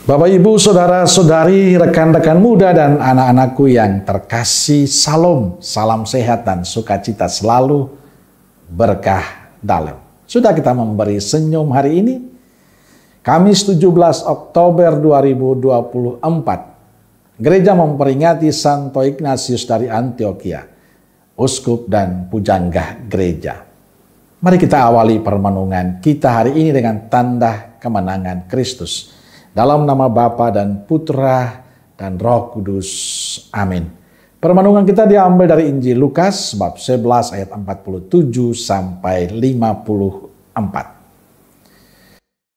Bapak, Ibu, Saudara-saudari, rekan-rekan muda dan anak-anakku yang terkasih, salam sehat dan sukacita selalu, berkah dalam. Sudah kita memberi senyum hari ini, Kamis 17 Oktober 2024. Gereja memperingati Santo Ignatius dari Antioquia, uskup dan pujangga gereja. Mari kita awali permenungan kita hari ini dengan tanda kemenangan Kristus. Dalam nama Bapa dan Putra dan Roh Kudus. Amin. Permenungan kita diambil dari Injil Lukas bab 11 ayat 47 sampai 54.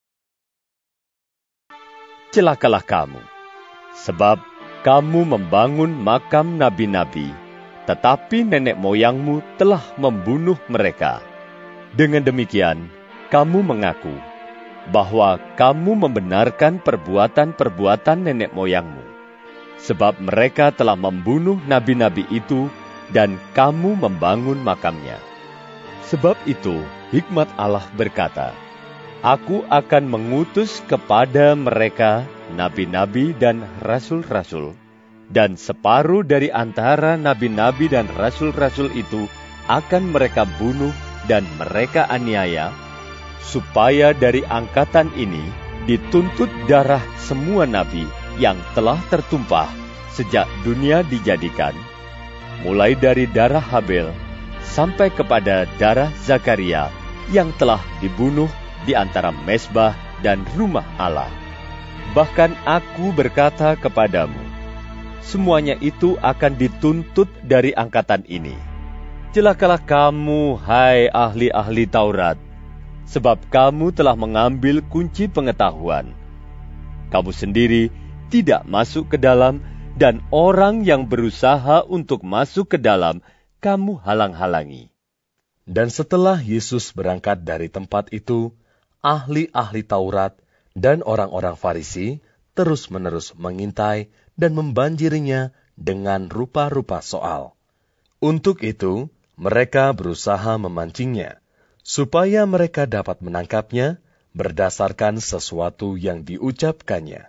Celakalah kamu, sebab kamu membangun makam nabi-nabi, tetapi nenek moyangmu telah membunuh mereka. Dengan demikian, kamu mengaku bahwa kamu membenarkan perbuatan-perbuatan nenek moyangmu, sebab mereka telah membunuh nabi-nabi itu dan kamu membangun makamnya. Sebab itu, hikmat Allah berkata, Aku akan mengutus kepada mereka nabi-nabi dan rasul-rasul, dan separuh dari antara nabi-nabi dan rasul-rasul itu akan mereka bunuh dan mereka aniaya, supaya dari angkatan ini dituntut darah semua nabi yang telah tertumpah sejak dunia dijadikan, mulai dari darah Habel sampai kepada darah Zakaria yang telah dibunuh di antara mezbah dan rumah Allah. Bahkan aku berkata kepadamu, semuanya itu akan dituntut dari angkatan ini. Celakalah kamu, hai ahli-ahli Taurat, sebab kamu telah mengambil kunci pengetahuan. Kamu sendiri tidak masuk ke dalam, dan orang yang berusaha untuk masuk ke dalam, kamu halang-halangi. Dan setelah Yesus berangkat dari tempat itu, ahli-ahli Taurat dan orang-orang Farisi terus-menerus mengintai dan membanjirinya dengan rupa-rupa soal. Untuk itu, mereka berusaha memancingnya, supaya mereka dapat menangkapnya berdasarkan sesuatu yang diucapkannya.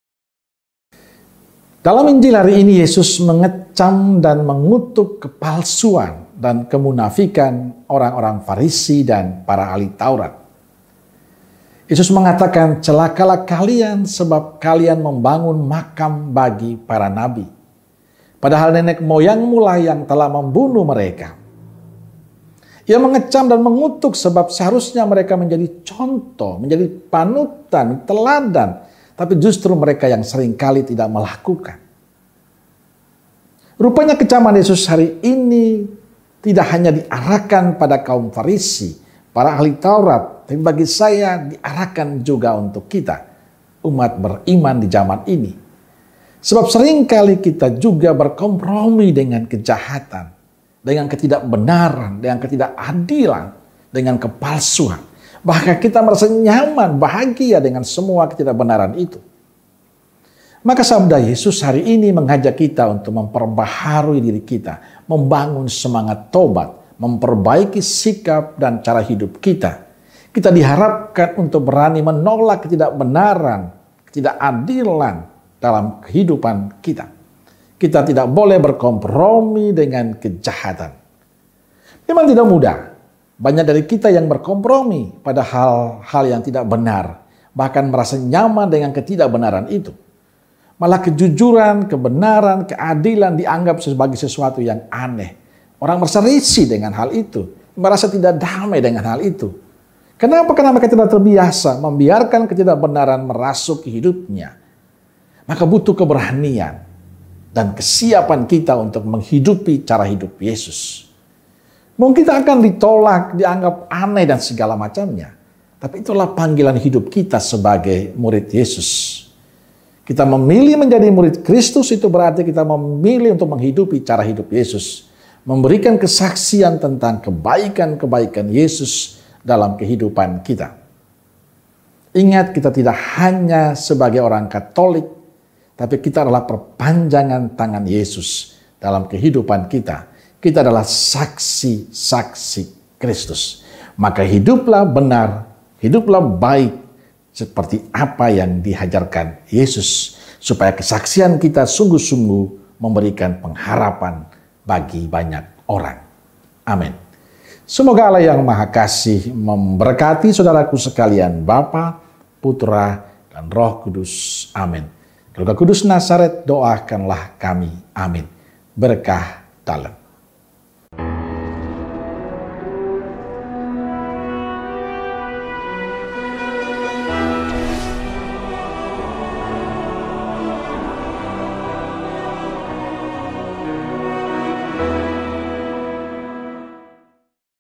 Dalam Injil hari ini, Yesus mengecam dan mengutuk kepalsuan dan kemunafikan orang-orang Farisi dan para ahli Taurat. Yesus mengatakan, celakalah kalian sebab kalian membangun makam bagi para nabi. Padahal nenek moyangmu lah yang telah membunuh mereka. Ia mengecam dan mengutuk sebab seharusnya mereka menjadi contoh, menjadi panutan, teladan. Tapi justru mereka yang seringkali tidak melakukan. Rupanya kecaman Yesus hari ini tidak hanya diarahkan pada kaum Farisi, para ahli Taurat, tapi bagi saya diarahkan juga untuk kita, umat beriman di zaman ini. Sebab seringkali kita juga berkompromi dengan kejahatan, dengan ketidakbenaran, dengan ketidakadilan, dengan kepalsuan. Bahkan kita merasa nyaman, bahagia dengan semua ketidakbenaran itu. Maka sabda Yesus hari ini mengajak kita untuk memperbaharui diri kita, membangun semangat tobat, memperbaiki sikap dan cara hidup kita. Kita diharapkan untuk berani menolak ketidakbenaran, ketidakadilan dalam kehidupan kita. Kita tidak boleh berkompromi dengan kejahatan. Memang tidak mudah. Banyak dari kita yang berkompromi pada hal-hal yang tidak benar. Bahkan merasa nyaman dengan ketidakbenaran itu. Malah kejujuran, kebenaran, keadilan dianggap sebagai sesuatu yang aneh. Orang merasa risih dengan hal itu. Merasa tidak damai dengan hal itu. Kenapa? Karena mereka tidak terbiasa membiarkan ketidakbenaran merasuk ke hidupnya. Maka butuh keberanian dan kesiapan kita untuk menghidupi cara hidup Yesus. Mungkin kita akan ditolak, dianggap aneh dan segala macamnya. Tapi itulah panggilan hidup kita sebagai murid Yesus. Kita memilih menjadi murid Kristus, itu berarti kita memilih untuk menghidupi cara hidup Yesus. Memberikan kesaksian tentang kebaikan-kebaikan Yesus dalam kehidupan kita. Ingat, kita tidak hanya sebagai orang Katolik, tapi kita adalah perpanjangan tangan Yesus dalam kehidupan kita. Kita adalah saksi-saksi Kristus. Maka hiduplah benar, hiduplah baik, seperti apa yang dihajarkan Yesus, supaya kesaksian kita sungguh-sungguh memberikan pengharapan bagi banyak orang. Amin. Semoga Allah yang Maha Kasih memberkati saudaraku sekalian, Bapa, Putra, dan Roh Kudus. Amin. Keluarga Kudus Nazaret, doakanlah kami. Amin. Berkah dalam.